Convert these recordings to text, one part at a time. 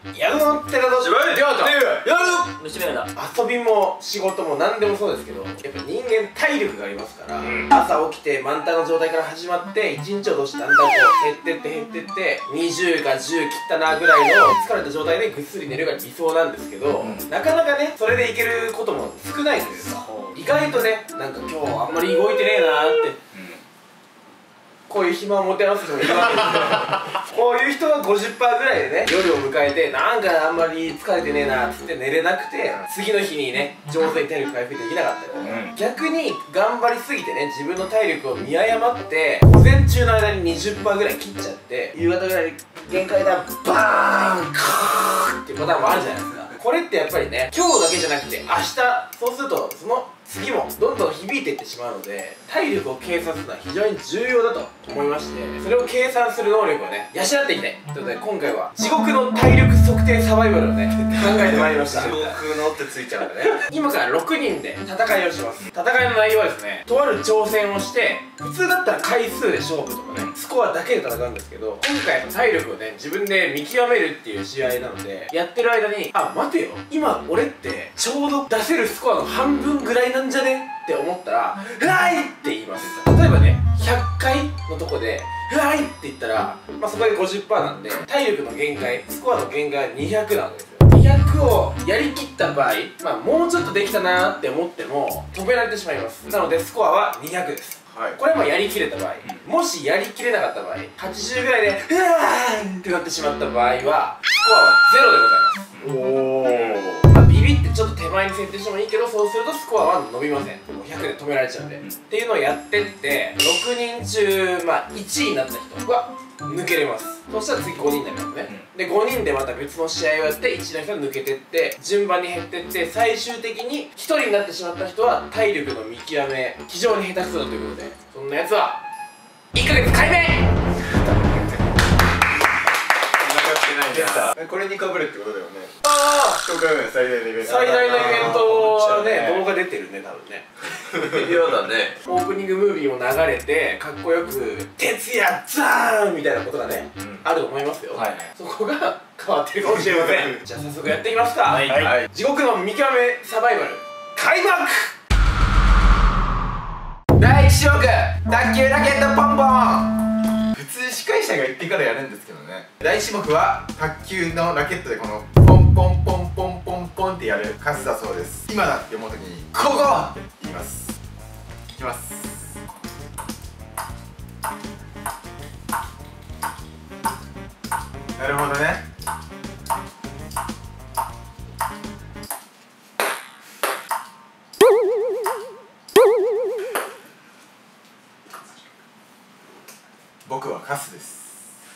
やるのってだとやる虫眼だ。 遊びも仕事も何でもそうですけど、やっぱ人間体力がありますから、朝起きて満タンの状態から始まって一日を通してだんだんこう減ってって20か10切ったなぐらいの疲れた状態でぐっすり寝るが理想なんですけど、なかなかねそれでいけることも少ないんですよ。意外とね、なんか今日あんまり動いてねえなーって、こういう暇を持て余す人もいるわけですよ。こういう人は 50% ぐらいでね、夜を迎えてなんかあんまり疲れてねえなーっつって寝れなくて、次の日にね上手に体力回復できなかったり、逆に頑張りすぎてね自分の体力を見誤って午前中の間に 20% ぐらい切っちゃって、夕方ぐらいに限界だバーンカーっていうパターンもあるじゃないですか。これってやっぱりね、今日だけじゃなくて明日、そうするとその次もどんどん響いていってしまうので、体力を計算するのは非常に重要だと思いまして、それを計算する能力をね養っていきたいということで、今回は地獄の体力測定サバイバルをね考えてまいりました。 地獄のってついちゃうんだね。 今から6人で戦いをします。戦いの内容はですね、とある挑戦をして、普通だったら回数で勝負とかねスコアだけで戦うんですけど、今回の体力をね自分で見極めるっていう試合なので、やってる間にあ、待てよ、今俺ってちょうど出せるスコアの半分ぐらいなんじゃねって思ったら「うわい!」って言います。例えばね100回のとこで「うわい!」って言ったら、まあ、そこで 50% なんで体力の限界、スコアの限界は200なわけですよ。200をやりきった場合、まあ、もうちょっとできたなーって思っても止められてしまいます。なのでスコアは200です。これはやりきれた場合、もしやりきれなかった場合、80ぐらいで「うわー!」ってなってしまった場合はスコアは0でございます。まあ、ビビってちょっと手前に設定してもいいけど、そうするとスコアは伸びません。もう100で止められちゃうんで、っていうのをやってって6人中、まあ、1位になった人は抜けれます。そしたら次5人になりますね。で5人でまた別の試合をやって1位の人が抜けてって順番に減ってって、最終的に1人になってしまった人は体力の見極め非常に下手くそだということで、そんなやつは1ヶ月解明。 これにかぶるってことだよね。 ああ、 10日目最大のイベント。 最大のイベントはね、動画出てるね、多分ね。 嫌だね。 オープニングムービーも流れてかっこよく「徹夜ザーン!」みたいなことがね、あると思いますよ。そこが変わってるかもしれません。じゃあ早速やっていきますか。地獄の見極めサバイバル開幕。第1種目、卓球ラケットポンポン。 普通司会者が言ってからやるんですけどね。第1種目は卓球のラケットでこのポンポンポンポンポンポンってやる数だそうです。今だって思う時に「ここ!」って言います。いきます。なるほどね。僕はカスです。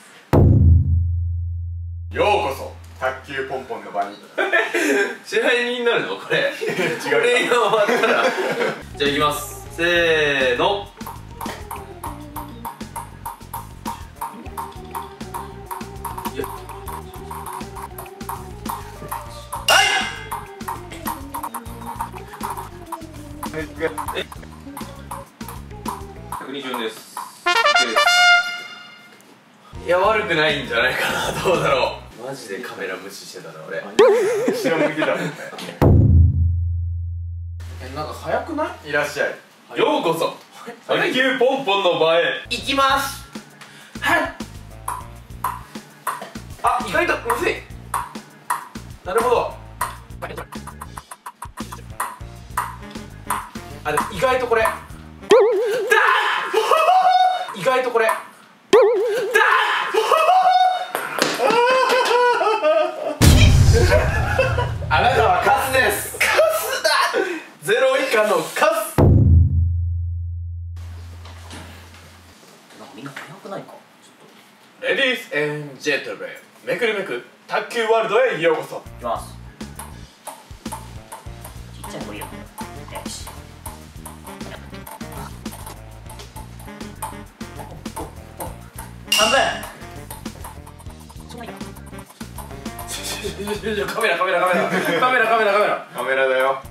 ようこそ卓球ポンポンの場に。 支配人になるのこれ。 違う。 これが終わったらじゃあいきます。せーの。120です。いや、悪くないんじゃないかな。どうだろう。マジでカメラ無視してたな俺。 後ろ向いてたもんね。 なんか早くない？ いらっしゃい。 ようこそ卓球ポンポンの場へ。 いきます。はい。あ、意外とむずい。なるほど。あ、でも意外とこれ意外とこれあなたはカスです。 カスだ。 ゼロ以下のカス。 なんかみんな早くないか。 レディースエンジェントルメン、めくるめく卓球ワールドへようこそ。 いきます。ちっちゃい子いいよ。よし。半分。そんなにか。 カメラカメラカメラカメラカメラカメラカメラだよ。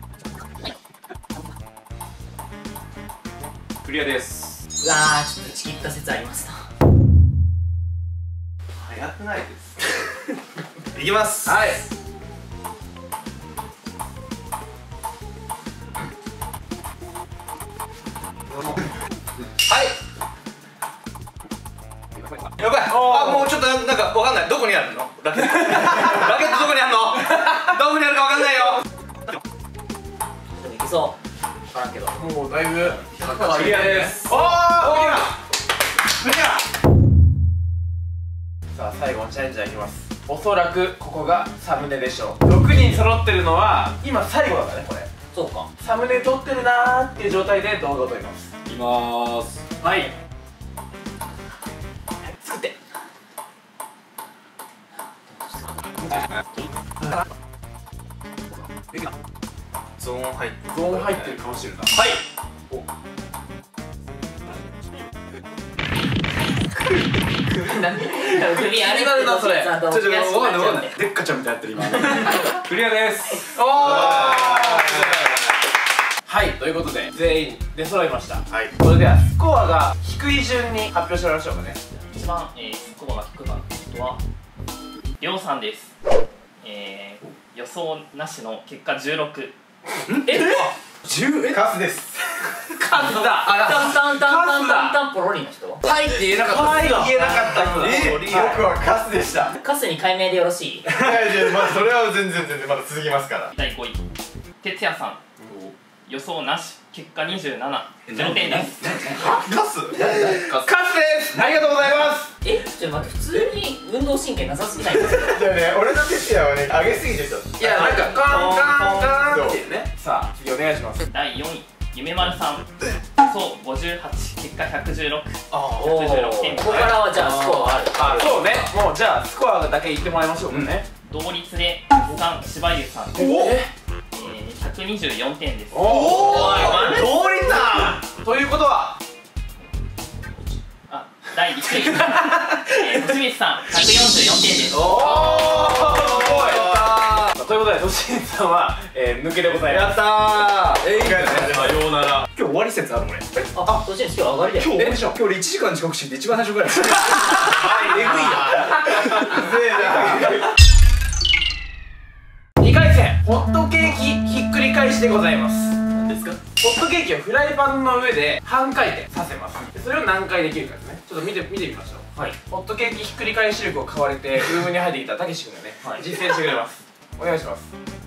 クリアです。うわー、ちょっとちぎった説ありますな。 早くないです。 いきます。 はい。 やばい。あ、もうちょっとなんかわかんない。どこにあるの？ラケット。ラケットどこにあるの？どこにあるかわかんないよ。 でもいけそう。分からんけど。 もうだいぶクリアです。 おー、クリア。さあ最後のチャレンジャーいきます。おそらくここがサムネでしょう。6人揃ってるのは今最後だからね。これそうか。 サムネ撮ってるなーっていう状態で動画を撮ります。 いきまーす。 はい、作ってゾーン入ってる。 ゾーン入ってる顔してるな。 はい。 首あれ今のなそれちゃんとちょっとわかんないわかんない。 デッカちゃんみたいになってる今クリアです。 おー、はい、ということで全員出揃いました。 はい。 それではスコアが低い順に発表してもらいましょうかね。 一番、スコアが低かった人はりょうさんです。予想なしの結果16。 カスです。 カズだ。 タンタンタンタンタンタンポロリの人。 はいって言えなかった。はい言えなかった人だ。 僕はカスでした。 カスに改名でよろしい。 いやまあそれは全然まだ続きますから。 第5位哲也さん、予想なし結果27、0点です。 カス？ カスです。ありがとうございます。 ちょっと待って、普通に運動神経なさすぎないですか？ じゃあね、俺の哲也はね上げすぎてちょっと。 いやなんかカンカンカンっていうね。さあ次お願いします。 第4位夢丸さん、予想58、結果116、 お 116点。 こここからはじゃあスコアある。 あ、そうね。もうじゃあスコアだけ言ってもらいましょうかね。 同率で3、柴優さん、124点です。 おお、 同率だ。 ということは第1位星光さん、144点です。 おお、すごい。ということで、としんさんは、抜けでございます。やったー。 さようなら。 今日終わり説ある俺。 あ、そっちに今日上がりだよ。 今日俺1時間遅刻して一番最初から。えぐいや。 2回戦、ホットケーキひっくり返しでございます。 何ですか？ ホットケーキをフライパンの上で半回転させます。それを何回できるかですね。ちょっと見てみましょう。 はい。 ホットケーキひっくり返し力を買われてルームに入ってきたたけし君がね、 はい実践してくれます。お願いします。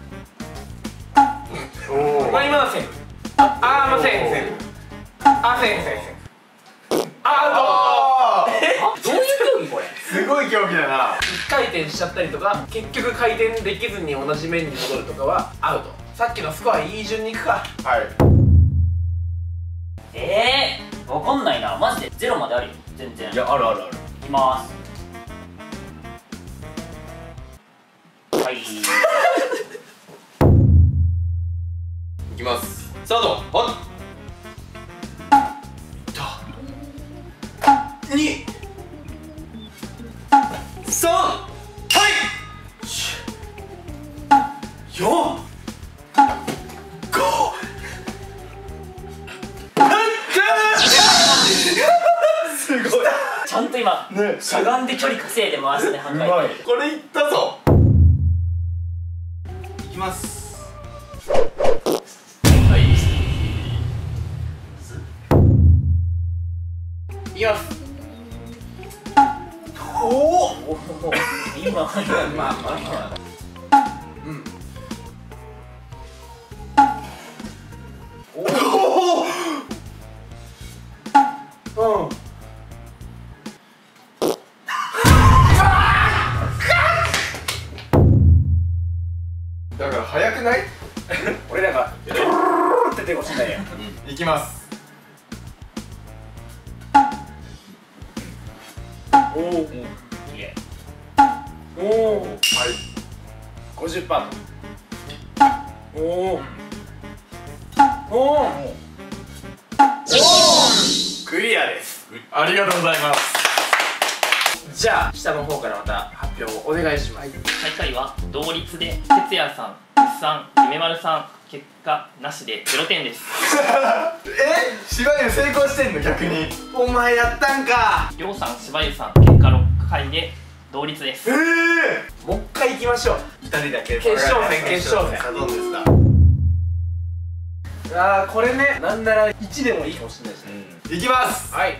おお。 まあ今のはセーフ。まあセーフ。セーフ。アウト。 どういう競技これ？ すごい競技だな。 1回転しちゃったりとか、結局回転できずに同じ面に戻るとかはアウト。さっきのスコアいい順にいくか。 はい。 わかんないな。マジで0まであるよ。全然。 いや、あるあるある。 いきまーす。はい。 いきます。スタート。はっ。2、3、はい。4、5、すごい。 ちゃんと今、しゃがんで距離稼いで回すね、半回転。 これいったぞ。いきます。 はい。 いきます。 おお。今、 まあうん。おお。うん。 だから早くない？ 俺なんかドゥルルルルって手越しないや。 いきます。 おお。 いえ。 おお。 はい。 50%と。おお。おお。クリアです。 ありがとうございます。 じゃあ下の方からまた発表をお願いします。 最下位は同率で哲也さん、牛さん、夢丸さん、結果なしで0点です。 芝居成功してんの逆に。 お前やったんか。 りょうさん、柴優さん、結果6回で同率です。 もう一回行きましょう。 2人だけ決勝戦決勝戦。 サドンデスだ。 あーこれね、なんなら1でもいいかもしれないですね。 いきます。 はい。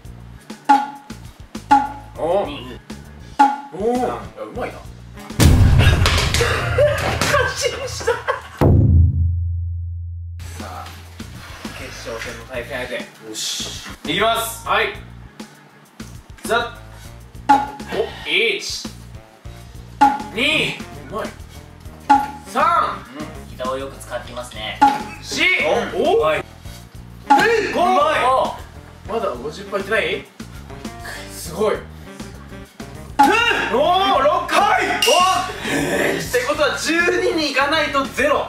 おお。 2、 おお。いやうまいな。勝ちました。さあ決勝戦の対戦相手。よし。 いきます。 はい。ザッ。お、1、2、うまい。3、 膝をよく使っていますね。 4、お、 はい。 5、 おまだ50%いってない？すごい。おお、6回。おってことは12に行かないとゼロ。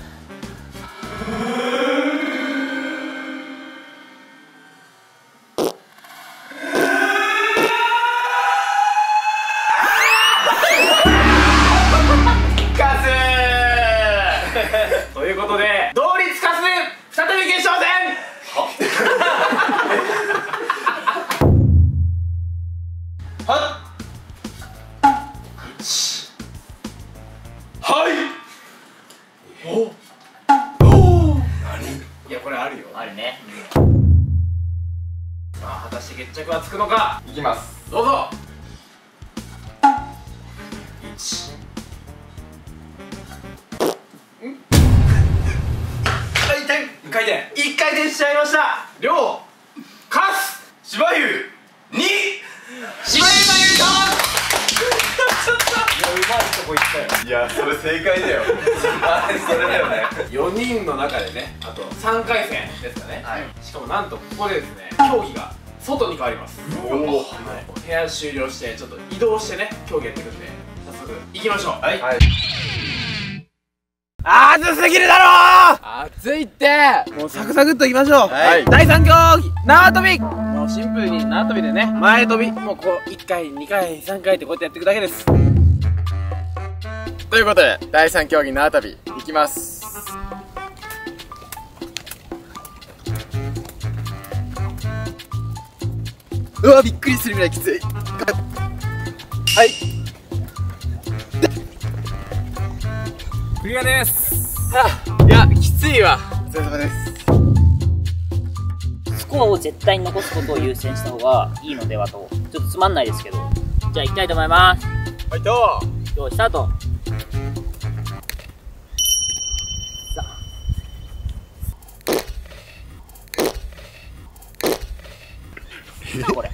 ということで同率カス再び決勝戦。はっ1はいお何いやこれあるよ。 あるね。 さあ果たして決着はつくのか。 いきます。 どうぞ。1回転1回転しちゃいました。両カス芝生に芝生が優勝。いやうまいとこいったよ。 いやそれ正解だよ。それだよね。 4人の中でね、あと3回戦ですかね、 はい、 しかもなんとここでですね、競技が外に変わります。 おお、 部屋終了してちょっと移動してね、競技やっていくんで早速行きましょう。 はい。 暑すぎるだろー。暑いって。もうサクサクっといきましょう。 はい。 第3競技縄跳び。もうシンプルに縄跳びでね、前跳びもうこう1回2回3回ってこうやってやっていくだけです。 ということで第3競技縄跳びいきます。うわびっくりするぐらいきつい。はい、クリアです。いやきついわ。お疲れ様です。 スコアを絶対に残すことを優先した方がいいのではと、ちょっとつまんないですけど、じゃあ行きたいと思います。 はいと用意スタート。さあ何これ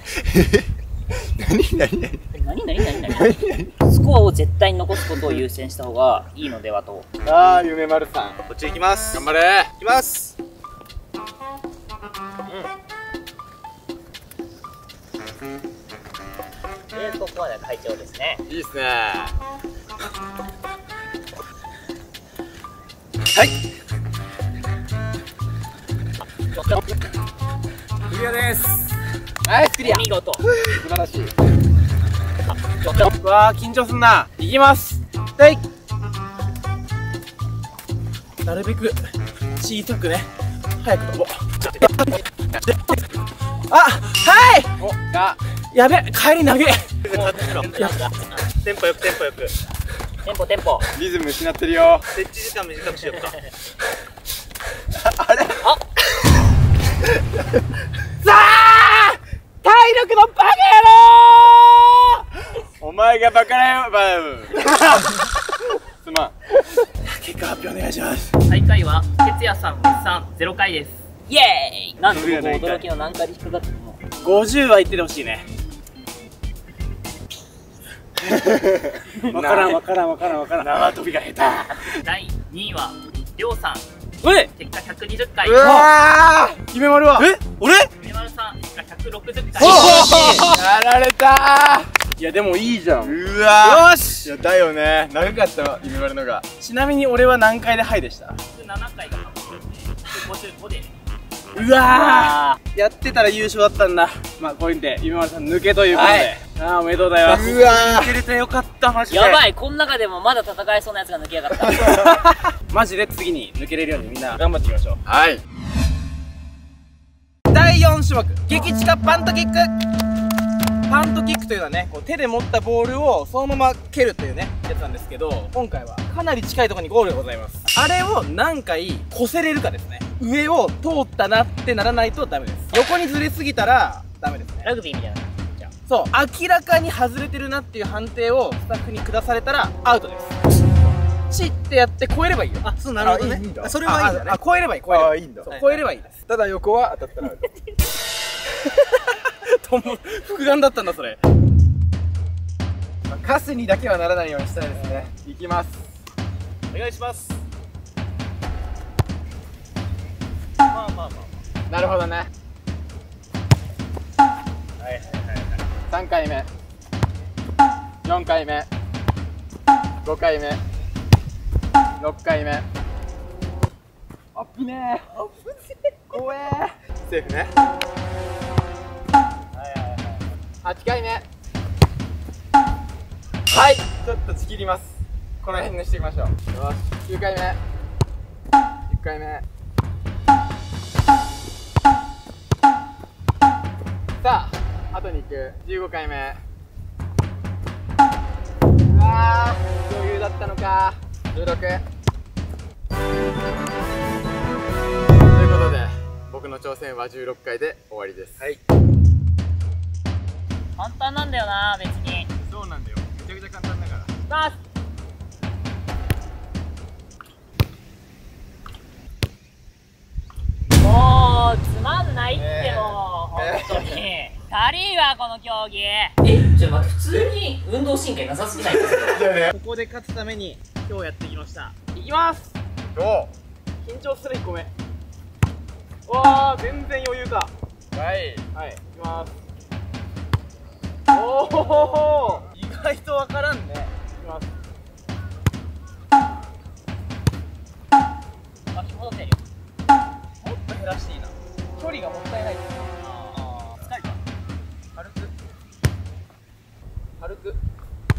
何スコアを絶対に残すことを優先した方がいいのではと。 あー夢丸さんこっち行きます。 頑張れ。 行きます。 でここまで会長ですね。 いいっすね。はいクリアです。 ナイスクリア。見事。 素晴らしい。 うわー緊張すんな。いきます。はい、なるべく小さくね、早く飛ぼう。あ、はい。 おがやべ、帰り投げ。 テンポよくテンポよく。 テンポテンポ。 リズム失ってるよ。 設置時間短くしようか。 あれさあ体力のバカ野郎。 お前がバカなよバウすまん。 結果発表お願いします。 最下位は哲也さん、物産0回です。 イエーイ。なんとここ驚きの何回で引っかかっても 50は言っててほしいね。わからん。縄跳びが下手。 第2位はりょうさん、 え、 結果120回。 うわー決め丸は俺夢丸さん、結果160回。 やられたいやでもいいじゃん。 ー。うわよし。 いやだよね、長かったわ夢丸のが。 ちなみに俺は何回でハイでした？ 7回が55で。 うわー、やってたら優勝だったんだ。まあこういうんで夢丸さん抜けということで、ああおめでとうございます。 うわ抜けれてよかったマジで。 やばい。この中でもまだ戦えそうなやつが抜けやがったマジで次に抜けれるようにみんな頑張っていきましょう。 はい、 第4種目激近パントキック。 パントキックというのはね、こう手で持ったボールをそのまま蹴るというねやつなんですけど、今回はかなり近いところにゴールがございます。あれを何回越せれるかですね。上を通ったなってならないとダメです。横にずれすぎたらダメですね。 ラグビーみたいな。じゃあそう、明らかに外れてるなっていう判定をスタッフに下されたらアウトです。チってやって越えればいいよ。あ、そう、なるほどね。それはいいんだね。越えればいい、越えればいい。いいんだ。越えればいいです。ただ横は当たったらアウト。複眼だったんだそれ。カスにだけはならないようにしたいですね。いきます。お願いします。まあなるほどね。はい3回目4回目5回目6回目。あっぶねー、怖えー。セーフね。8回目。はい、ちょっとちぎります。この辺にしていきましょう。よし、9回目10回目。さあ、後に行く15回目。うわー、余裕だったのか。16。ということで僕の挑戦は16回で終わりです。はい、 簡単なんだよな、別に。 そうなんだよ、めちゃくちゃ簡単だから。 バスもうつまんないってもう、本当に足りんわこの競技。ちょっと待って、普通に運動神経なさすぎないですか？ ここで勝つために今日やってきました。いきます。緊張する1個目。わー、全然余裕か。はいはい、いきます。おお、意外とわからんね。いきます。 足戻ってるよ。 もっと減らしていいな。距離がもったいない。 疲れた。 軽く軽く。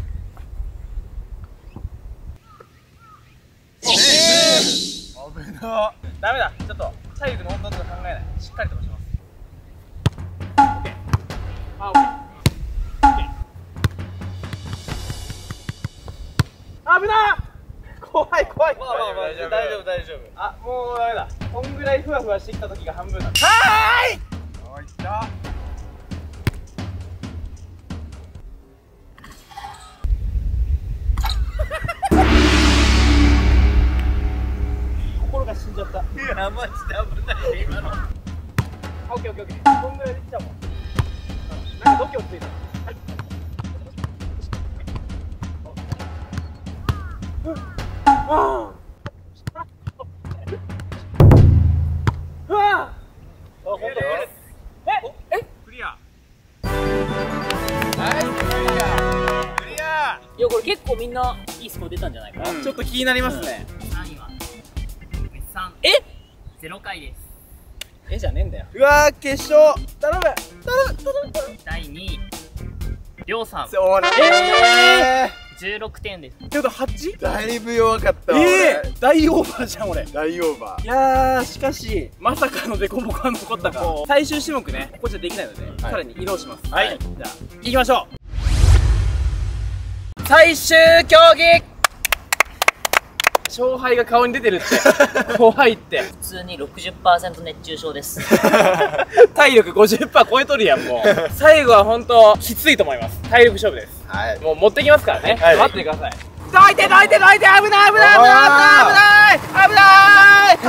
危な。ダメだ、ちょっと体力の温度とか考えない。しっかりとします。オッケー。あ、オッケー。危な。怖い怖い。大丈夫大丈夫大丈夫。あ、もうダメだ。こんぐらいふわふわしてきた時が半分なんだ。はーい。おいった。心が死んじゃった。いや、マジで危ないね今の。オッケーオッケーオッケー。こんぐらいできちゃうもん。なんか度胸ついた。はい。うわ。クリア。はい、クリア。 いや、これ結構みんないいスコア出たんじゃないかな。 ちょっと気になりますね。 3位は0回です。 じゃねえんだよ。うわー、決勝頼む頼む。 第2位りょうさん。 そうなん 16点です。 ってこと 8？ だいぶ弱かったわ。 大オーバーじゃん俺。 大オーバー。 いやー、しかしまさかのデコボコが残ったか。最終種目ね、ここじゃできないので、さらに移動します。はい、じゃあ行きましょう。最終競技。勝敗が顔に出てるって怖いって。 普通に 60% 熱中症です。 体力 50% 超えとるやん。もう最後は本当きついと思います。体力勝負です。はい、もう持ってきますからね。待っててください。どいてどいてどいて、危ない危ない危ない危ない危ない危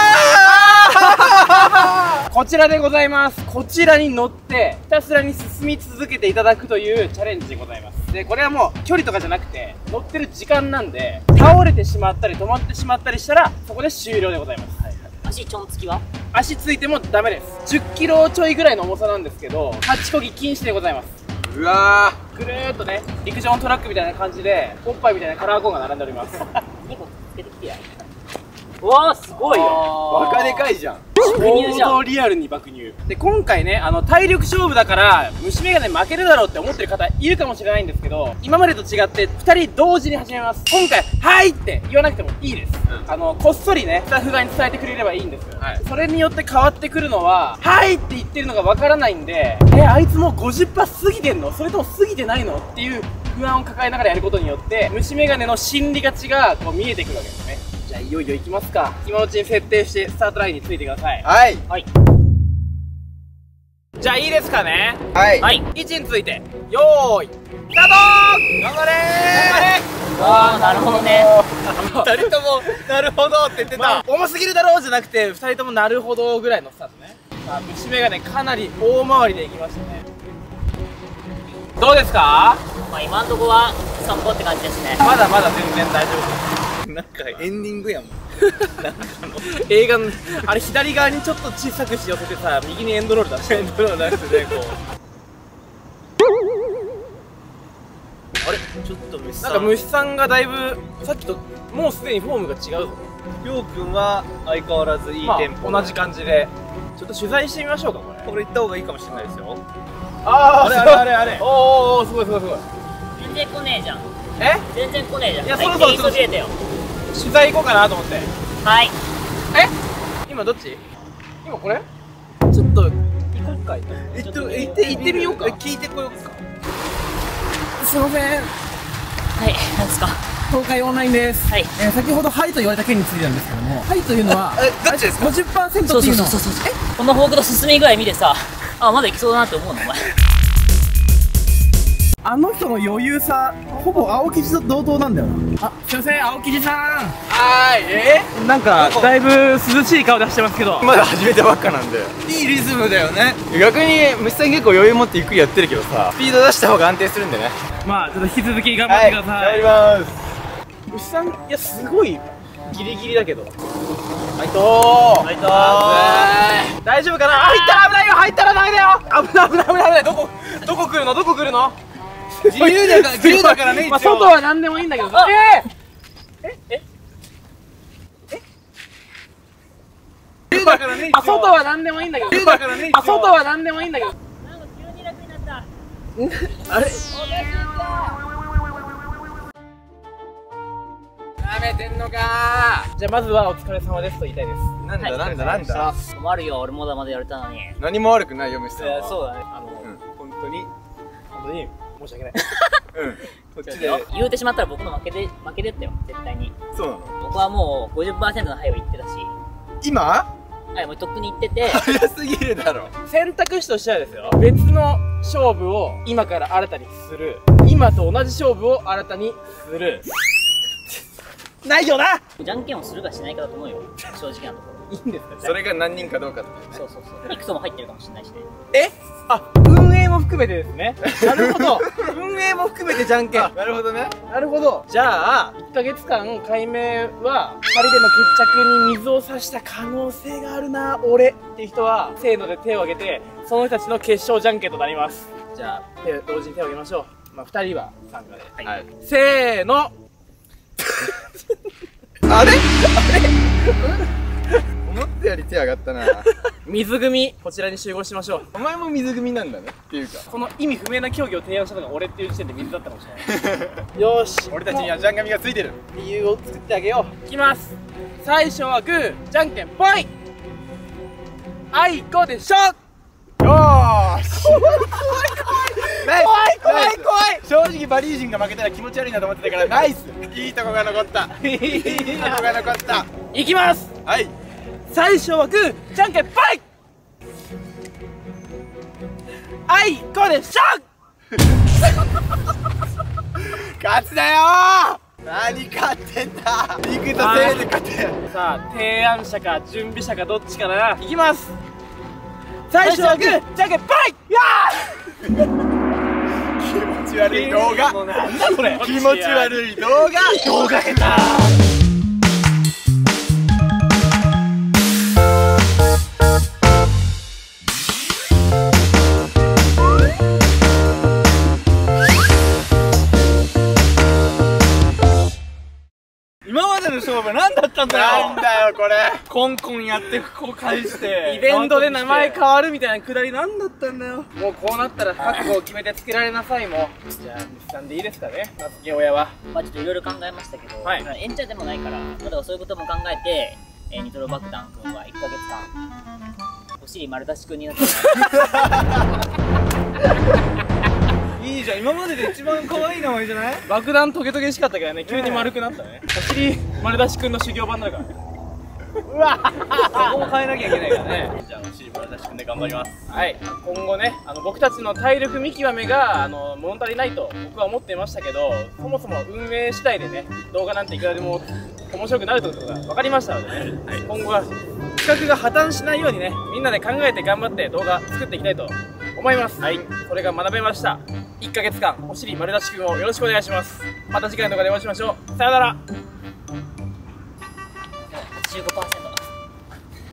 ない。こちらでございます。こちらに乗ってひたすらに進み続けていただくというチャレンジでございます。で、これはもう距離とかじゃなくて乗ってる時間なんで、倒れてしまったり止まってしまったりしたらそこで終了でございます。 足ちょんつきは？ 足ついてもダメです。10キロちょいぐらいの重さなんですけど、立ちこぎ禁止でございます。うわー、ぐるーっとね、陸上のトラックみたいな感じでおっぱいみたいなカラーコーンが並んでおります。 2個つけてきてや。 うわーすごいよ。 バカでかいじゃん。 爆乳じゃん。 リアルに爆乳で、今回ね体力勝負だから虫眼鏡負けるだろうって思ってる方いるかもしれないんですけど、今までと違って2人同時に始めます。今回「はい!」って言わなくてもいいです、こっそりねスタッフ側に伝えてくれればいいんですよ、それによって変わってくるのは「はい!」って言ってるのがわからないんで、あいつもう 50% 過ぎてんのそれとも過ぎてないのっていう不安を抱えながらやることによって虫眼鏡の心理勝ちがこう見えてくるわけですね。じゃあいよいよいきますか。今のうちに設定してスタートラインについてください。 はい。 はい。 じゃあいいですかね。 はい。 はい。 位置についてよーいスタート。 頑張れああ、なるほどね。 2人ともなるほどって言ってた、重すぎるだろうじゃなくて2人ともなるほどぐらいのスタートね。さあ虫眼鏡かなり大回りでいきましたね。どうですか？ まあ今んとこは散歩って感じですね。 まだまだ全然大丈夫。 なんかエンディングやもん。 映画のあれ左側にちょっと小さくし寄せてさ、右にエンドロール出してエンドロール出してね、こうあれちょっと虫さん。 なんか虫さんがだいぶさっきともうすでにフォームが違うぞ。 りょうくんは相変わらずいいテンポ、 同じ感じでちょっと取材してみましょうか。これこれ行った方がいいかもしれないですよ。 あーあれあれおーすごいすごいすごい。 全然来ねえじゃん。 え全然来ねえじゃん。 いやはいそろそろ急げてよ。 取材行こうかなと思って。 はい。 今どっち？今これ？ちょっと行こうか。行ってみようか。 聞いてこようか。 すいません、 はい。なんですか。 東海オンラインです。 はい。 先ほどはいと言われた件についてなんですけども、はいというのはどっちですか？ 50% そうっていうの。 そう。このフォークの進み具合見てさ、あ、まだいきそうだなって思うのお前。 あの人の余裕さ、ほぼ青生地と同等なんだよな。あ、すいません、青生地さん。 はーい。 なんかだいぶ涼しい顔出してますけど。 まだ始めたばっかなんで。 いいリズムだよね。 逆に虫さん結構余裕持ってゆっくりやってるけどさ、スピード出した方が安定するんでね。 まあちょっと引き続き頑張ってください。 頑張ります。 牛さん、いやすごいギリギリだけど。はいとー。はいとー。大丈夫かな。入ったら危ないよ。入ったらダメだよ。危ない。どこ来るの？どこ来るの？ 自由だからね。 まあ外は何でもいいんだけど。 自由だからね。 あ、外は何でもいいんだけど。 自由だからね。 あ、外は何でもいいんだけど。 なんか急に楽になった。 あれ？ なめてんのかじゃあまずはお疲れ様ですと言いたいです。 ー。なんだ。 困るよ、俺もまでやれたのに。 何も悪くないよ虫さんは。 そうだね。 本当に。 本当に申し訳ない。 こっちで。 言うてしまったら僕の負けでったよ、絶対に。 そうなの？ 僕はもう 50% の範囲を言ってたし、 今？ はい、もうとっくに言ってて、 早すぎるだろ。 選択肢としてはですよ、別の勝負を今から新たにする、今と同じ勝負を新たにする。ないよな。 じゃんけんをするかしないかだと思うよ、正直なところ。 いいんですか？ それが何人かどうかっていうね。 そう。いくつも入ってるかもしれないしね。 あ、運営も含めてですね。なるほど。運営も含めてじゃんけん。 なるほどね。 なるほど。じゃあ1ヶ月間改名は2人での決着に水を差した可能性があるな、俺っていう人はせーので手を挙げて、その人たちの決勝じゃんけんとなります。じゃあ同時に手を挙げましょう。まあ2人は参加で、 はい。 せーの。 あれ？思ったより手上がったな。 水組、こちらに集合しましょう。 お前も水組なんだねっていうか。 その意味不明な競技を提案したのが俺っていう時点で水だったかもしれないよーし、 俺たちにはジャンガミがついてる。 理由を作ってあげよう。いきます。最初はグー、じゃんけんぽい。あいこでしょ。 よーし。 怖い。 正直バリー人が負けたら気持ち悪いなと思ってたからナイス。いいとこが残った。いいとこが残った。 いきます。 はい。 最初はグー、じゃんけんぽい。あいこでしょ。 勝つなよー。何勝ってんだ。リクとせいで勝て。 さあ提案者か準備者かどっちかな。いきます。最初はグー、じゃんけんぽい。やー。 気持ち悪い動画。 もうなんだこれ。 気持ち悪い動画。 動画下手。 今までの勝負何だったんだよ。 なんだよこれ。 コンコンやってこう返してイベントで名前変わるみたいなくだり何だったんだよ。もうこうなったら覚悟を決めてつけられなさい。もうじゃあ西さんでいいですかね、名付け親は。 まあちょっといろいろ考えましたけど、 はい演者でもないからだからそういうことも考えて、ニトロ爆弾くんは1ヶ月間お尻丸出しくんになっていいじゃん、今までで一番可愛い名前じゃない？爆弾トゲトゲしかったけどね、急に丸くなったね。お尻丸出しくんの修行版になるからね。うわそこも変えなきゃいけないからね。じゃあお尻丸出しくんで頑張ります。はい、今後ね、僕たちの体力見極めが物足りないと僕は思っていましたけど、そもそも運営次第でね、動画なんていくらでも面白くなるということが分かりましたのでね、はい、今後は企画が破綻しないようにね、みんなで考えて頑張って動画作っていきたいと思います。はい、それが学べました。1ヶ月間お尻丸出しくんをよろしくお願いします。また次回の動画でお会いしましょう。さよなら。 85%。